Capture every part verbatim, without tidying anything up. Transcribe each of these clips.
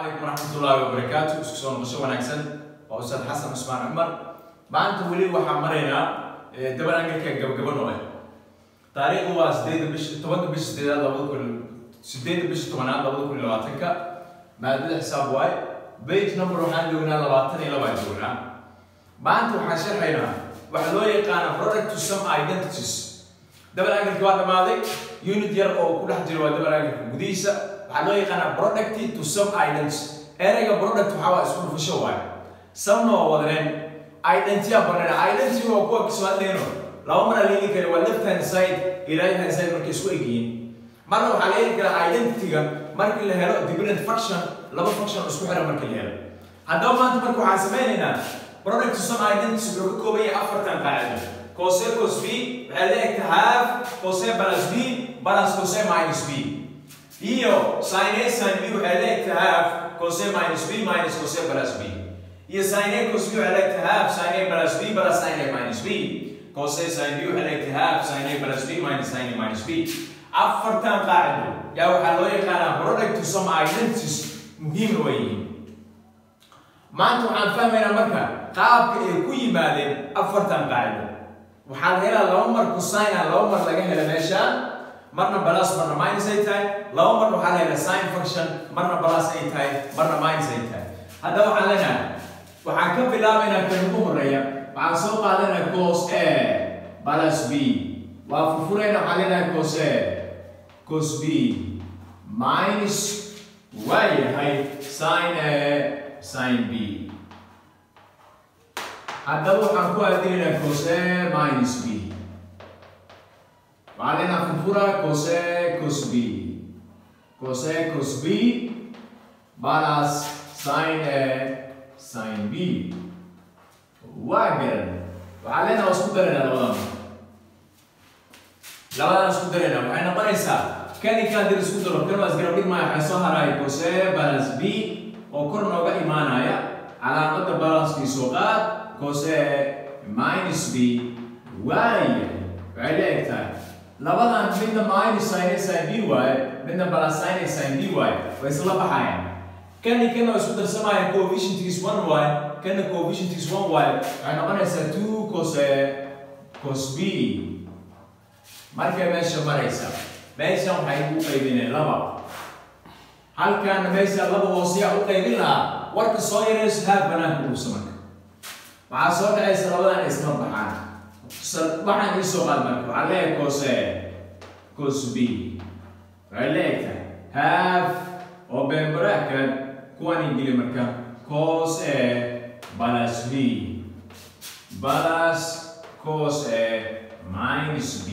عليكم ورحمة الله وبركاته. اسكسون مشوا ونكسن وأستاذ حسن عثمان عمر. ما أنت ولي وحمرنا دبل أنجلك جب جبنا وين. تاريخ هو سديد بش تبغى بش سديد هذا كل سديد بش تمنع هذا كل لواتك ما أدري حساب واي بيت نمبر واحد لونا لواتن إلى واحد لونا. ما أنت وحشر هنا وحلوي كان product to some identities. دبل أنجلك واحد ماذي unit ير أو كل حد جوا دبل أنجلك بديسة. حلوي كان product to some identities. أرجع product حوا اسمه في شوال. some نوع وذرين identity أبرنا identity هو كوا كسوات لينو. لو مرة ليني كده ولا left hand side إلى right hand side مركز سويجين. مرة حاليا كده identity كم مركز اللي هلا different function لما function اسمه حرام مركز اللي هلا. هذا ما أنت مركو حاسبين هنا. product to some identities بيقولوا بيه أفر تنقاعد. كوسي كوس b عليك have كوسي balance b balance كوسي minus b. Io sin A sin B عليك have كوسي minus b minus كوسي balance b. io sin A cos B عليك have sin A balance b balance sin A minus b. كوسي sin B عليك have sin A balance b minus sin A minus b. أفر تنقاعد. يا وحلوي كان product to some identities مهم وين. ما أنتم عم فاهمين مركا قاب كوي مالين أفر تنقاعد. وحال هلا لو مر كوساين لو مر لقاه هلا ماشان مرنا بلاس مرنا ماينس اي تاي لو مر وحال هلا ساين فانكشن مرنا بلاس اي تاي مرنا ماينس اي تاي هذا وحال لنا وحان كم بلامنا كنقوم الريا وحان سوق علينا كوس اي بلاس بي وففورينا علينا كوس اي كوس بي ماينس واي هاي ساين اي ساين بي هذا هو حنكو هذه كوس A minus B وعلينا فنفورة كوس A كوس B كوس A كوس B بالاس ساين A ساين B واجر وعلينا وسكو درنا لوضعنا لوضعنا سكو درنا وحنا قريسا كان كان دير سكو درنا كانوا أزقربين ما يحسوها راي كوس A بالاس B وكرنا وقع إيمانا على قد بالاس B سوقات كوس A minus B واي عليك تاي لبعض من minus sin A sin B واي من بلاس sin A sin B واي ويصير بحاجة كان كنا وسود السماء coefficient is one واي كان coefficient is one واي يعني أنا يصير two كوس A كوس B مركب ماشي مريسا ماشي هم حيبقوا قيمين لبعض هل كان ماشي لبعض وصية أو قيمين لها work sawyer هاد بنات بروسمك مع صوت عيسى رمضان اسمه بحان بحان يسوق المركب عليه كوس A كوس B عليك هاف وبين براكت كواني يجي مركب كوس A بلاس B بلاس كوس A minus B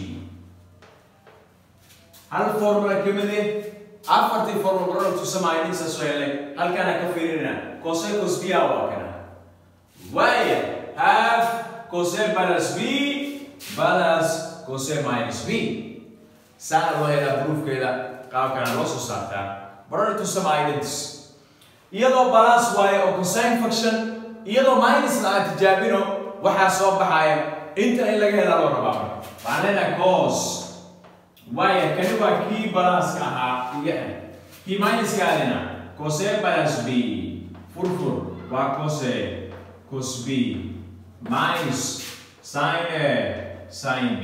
هل الفورمولا كملة؟ أفرت الفورمولا تسمى إنسا سؤالك هل كان كفيرنا كوس A كوس B أو كنا واي have كوس A بلاس B بلاس كوس A minus B سهل وهذا بروف كذا قاو كان لوسو ساعتها برضو تسمى identities يلو بلاس واي أو كوسين فانكشن يلو minus لا تجابينه وحاسوب بحاية انت اللي جاي لو ربعه بعدين كوس واي كانوا كي بلاس كها يعني كي minus كالنا كوس A بلاس B فرفر وكوس A cos B minus sin A sin B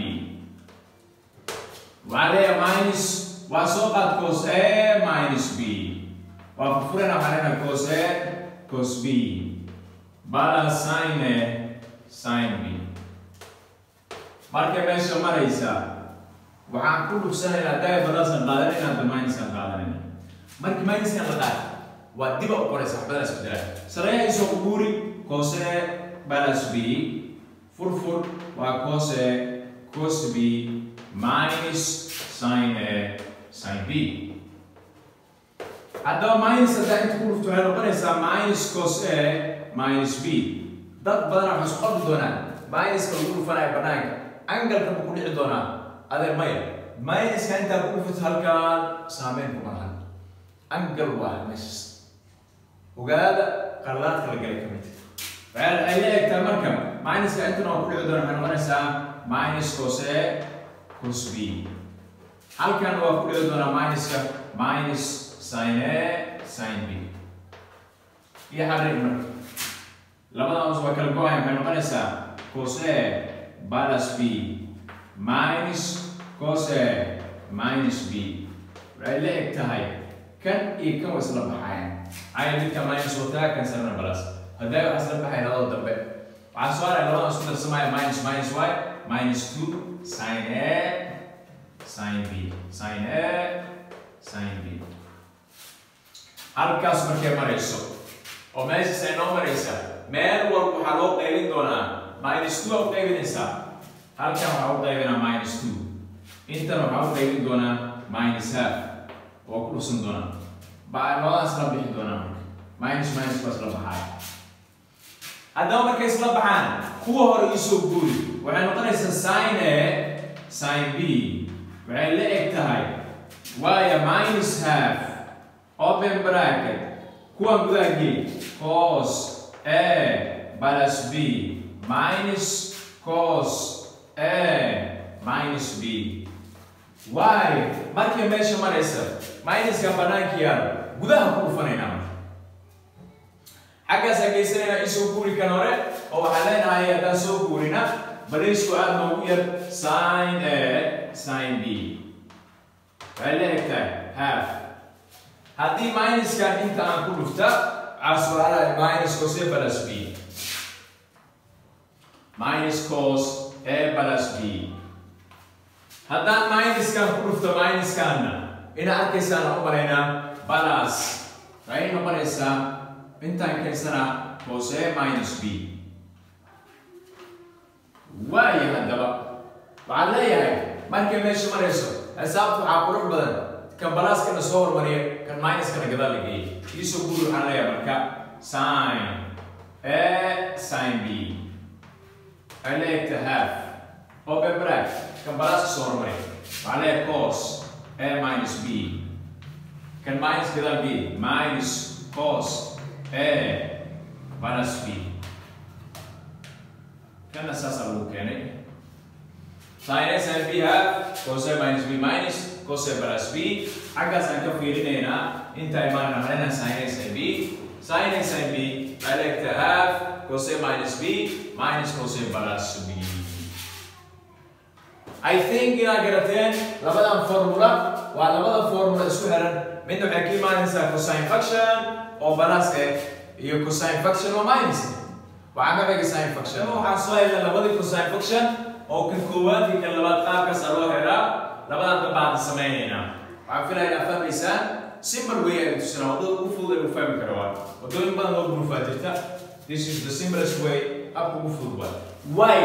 وعليه minus وسوقت cos A minus B وفرنا علينا cos A cos B بلا sin A sin B مركب ماشي مريسا وعن كل سنة الأداء بلاس القادرين عند minus القادرين مركب minus القادر ودي بقى قرية صاحبنا سبدرة سريع يسوق بوري كوس A بلاس B فرفر وكوس A كوس B minus sin A sin B هذا minus هذا أنت تقول في هذا بنسى minus كوس A minus B ده بدنا نحسب دونا minus كقول فنا بناك أنجل كبقول عدونا هذا مايل minus كان تقول في هالكان سامين كمان أنجل واحد مش وقال قرارات كلا جالي كميت فعل أي أكتر كم minus كأنتنا وكل عذر إحنا نسا minus كوس A كوس B هل كان هو كل عذر minus ك minus sin A sin B iyo xariiq marka labadaas waa kala go'ay maxay noqonaysaa cos A plus B minus cos A minus B waxay la eg tahay kan iyo kan waa isla baxayaan ay midka minus wataa kan sarna plus haddii waxa isla baxay labada dambe waxaa soo haray labada isku darsamaya minus minus y minus two sin A sin B sin A sin B halkaas markay marayso oo meeshaas ay noo maraysaa meel walba waxaa loo qaybin doonaa minus two u qaybinaysaa halkan waxaa u qaybinaa minus two intan waxaa u qaybin doonaa minus half oo ku dhusan doonaa baa labadaas la bixi doonaa marka minus minus baas la baxaaya haddaba markay isla baxaan kuwa hore isoo guuri waxay noqonaysaa sin A sin B waxay la eg tahay waayo minus half open bracket kuwan gudaha geli cos A plus B minus cos A minus B waayo markay meesha maraysa minuska banaanka yaalo gudaha ku dhufanaynaa marka xaggaas ageysanayna isoo guuri kan hore oo waxaan leenahay haddaan soo guurina balaysku aad noogu yar sin A sin B waxay la eg tahay half haddii minuskan inta aan ku dhufta waxaa soo haraya minus cos A plus B minus cos A plus B haddaan minuskan ku dhufto minuskanna ina arkaysaan u maraynaa plus waxay noqonaysaa intaan kaysana cos A minus B waayo haddaba waxaan leeyahay markay meesha marayso xisaabta waxaa qurux badan kan balaaskana soo hormariya kan minuskana gadaal la geeyay isoo guuri waxaan leeyahay marka sin A sin B waxay la egta half open bracket kan balaaska soo hormariya waxaan leeyahay cos A minus B kan minus gadaal geeyay minus cos A plus B kana saasaa lagu keenay sin A sin B half cos A minus B minus cos A plus B xaggaas aan ka fiirinaynaa inta imaanna halena sin A sin B sin A sin B waxay la egta half cos A minus B minus cos A plus B I think inaad garateen labadan formula waa labada formula isku xiran midna waxay ka imaanaysaa cosine function oo balaaska iyo cosine function oo minus waxaan ka dhigay sine function waxaan soo helnay labadii cosine function oo kan koowaad iyo kan labaad qaabkaas loo helaa labadan damba aan sameynayna waxaan filayaa inaad fahmaysaan simple way ay tusina wadada ugu fudud ee u fahmi karo waa wadooyin badan oo buruufaa jirta this is the simplest way habka ugu fudud waa why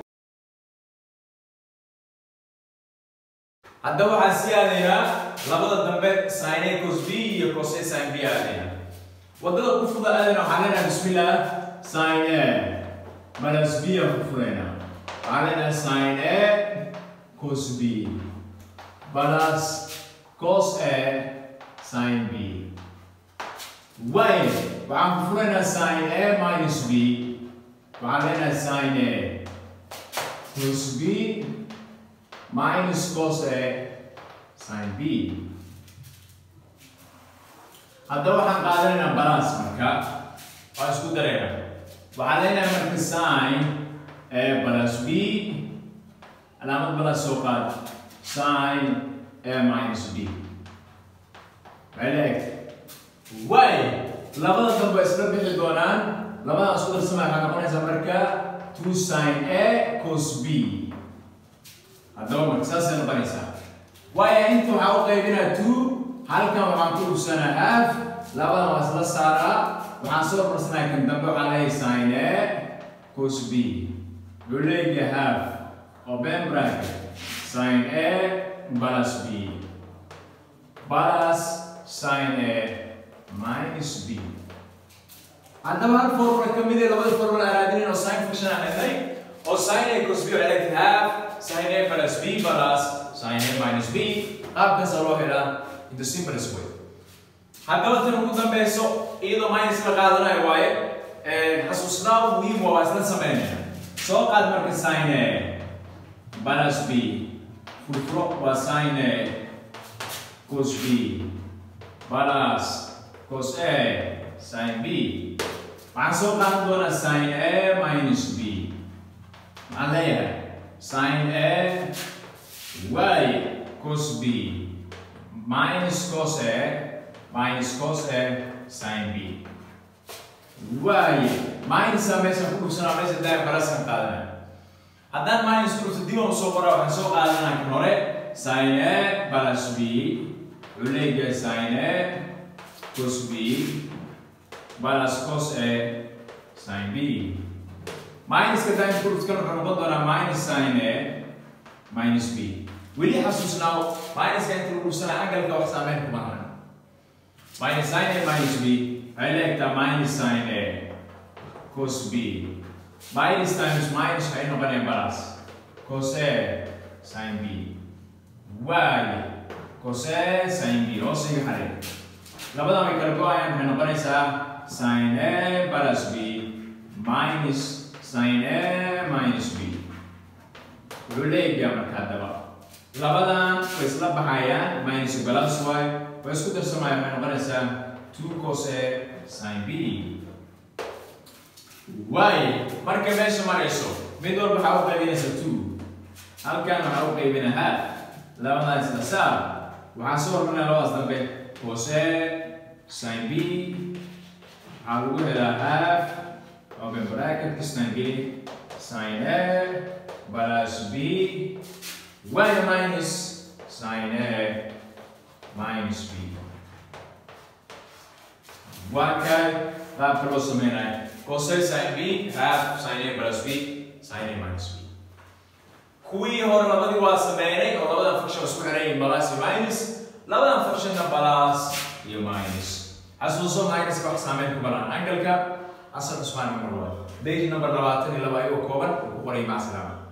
haddaba waxaan sii aadaynaa labada dambe sin A cos B iyo cos A sin B aadaynaa wadada ugu fudud aadayna waxaan leenahay bismillah sin A minus B aan ku furaynaa waxaan leenahay sin A cos B plus cos A sin B y waxaan ku furaynaa sin A minus B waxaan leenahay sin A cos B minus cos A sin B haddaba waxaan qaadanaynaa balance marka waa isku dareynaa waxaan leenahay marka sin A plus B calaamad balance soo qaad sin A minus B waxay leegtahay y labada dambe isla bixi doonaan labada isku darsamaya waxaa noqonaysaa marka two sin A cos B haddaba marka saasay noqonaysaa waayo inta waxaa u qaybinaa two halkan waxaan ku dhugsanaa half labadan waa isla saaraa waxaan soo hormarsanaa kan dambe waxaan leeyahay sin A cos B wuxuu leeyahay half open bracket sin A plus B plus sin A minus B haddaba hal formula ka mid ah labada formula aan raadinin oo sin function aan helnay oo sin A cos B waxay leedahay half sin A plus B plus sin A minus B qaabkaas loo helaa in the simplest way haddaba tan ugu dambeyso iyadoo minus la qaadanayo waaye xasuusnaa muhiim waa isla sameynaya soo qaad marka sin A plus B furfuro waa sin A cos B plus cos A sin B. waxaan soo qaadan doonaa sin A minus B. maxaan leeyahay sin A y cos B minus cos A minus cos A sin B. y minus a meesha ku dhufsanaa meesha daa balaskan qaadanaya. haddaan minus ku dhufto dib aan usoo qoraa waxaan soo qaadanaa kan hore sin A plus B wuxuu leeyahay sin A cos B plus cos A sin B. minus ka daa ku dhufto kan wuxuu noqon doonaa minus sin A minus B. weli xasuusnaaw minus ka inta lagu dhufsanaa angalka wax saameyn kuma lahan. minus sin A minus B waxay leegtaa minus sin A cos B. minus times minus waxay noqonaya plus cos A sin B. y cos A sin B hoos iga xareer. labadan way kala go-ayaan waxay noqonaysaa sin A plus B minus sin A minus B. wuxuu leeyahay marka haddaba labadan way isla baxayaan minus plus y way isku darsamayaan waxay noqonaysaa two cos A sin B. y marka meesha marayso mid walba waxaa u qaybinaysa two halkan waxaa u qaybina half labadan isla saar waxaa soo hormarinaya labadaas dambe cos A sin B waxaa lagu helaa half open bracket kistan geli sin A plus B y minus sin A minus B. Wakay qaabka loo sameynayo cos A sin B half sin A plus B sin A minus B. kuwii hore labadii waa sameynay oo labadan function isku xiran yihiin plus iyo minus labadan functionna plus iyo minus. xasuuso minus ka wax saameyn ku balan angalka asal usmaan number one page number labaatan iyo laba ayuu kooban ku qoray macsalaama.